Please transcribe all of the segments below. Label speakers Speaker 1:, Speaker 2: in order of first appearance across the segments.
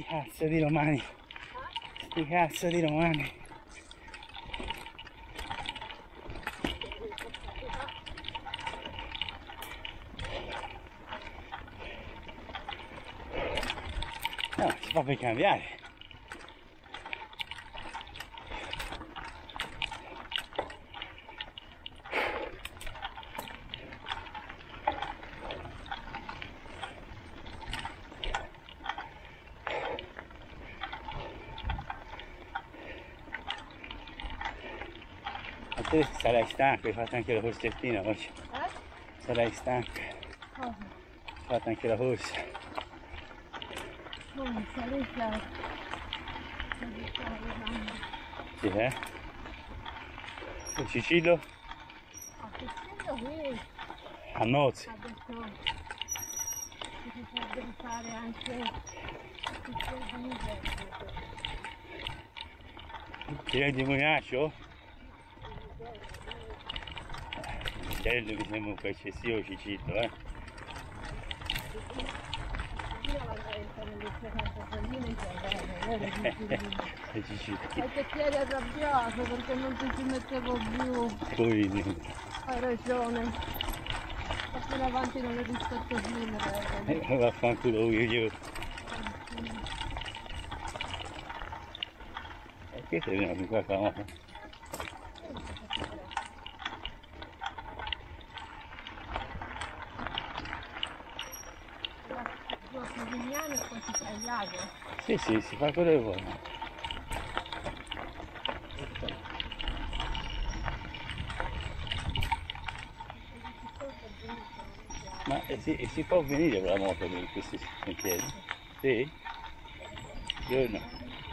Speaker 1: cazzo di romani. Sti cazzo di romani. No, si fa per cambiare. Ma te sarai stanco, hai fatto anche la corsettina oggi. Sarai stanco. Hai fatto anche la corsa.
Speaker 2: Non sarei stanco.
Speaker 1: Sì, eh? E Cicillo?
Speaker 2: A Cicillo qui.
Speaker 1: A nozze.
Speaker 2: Adesso si potrebbe fare anche il giorno.
Speaker 1: Pieno di Munaccio? Bello, mi sembra un po' eccessivo Cicillo, eh? Cicillo.
Speaker 2: Perché ti eri arrabbiato perché non ti ci mettevo più.
Speaker 1: Poi
Speaker 2: Hai ragione. Più avanti non le rispetto più.
Speaker 1: vaffanculo io. E che sei venuto qua famoso?
Speaker 2: Giuliano e poi si fa il lago.
Speaker 1: Sì, sì, si fa quello che vuole. Ma si può venire con la moto per questi sentieri? Sì? Io no.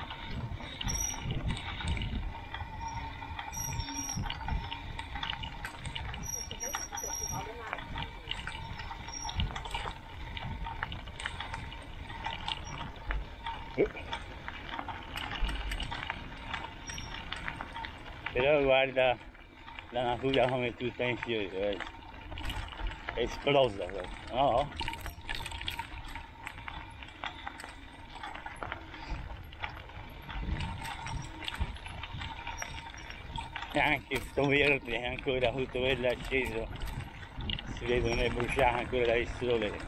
Speaker 1: Però guarda la natura come è tutta in fiore, è esplosa, no? E anche sto verde è ancora tutto quello acceso, si vede non è bruciato ancora dal sole.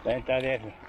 Speaker 1: Aspetta adesso.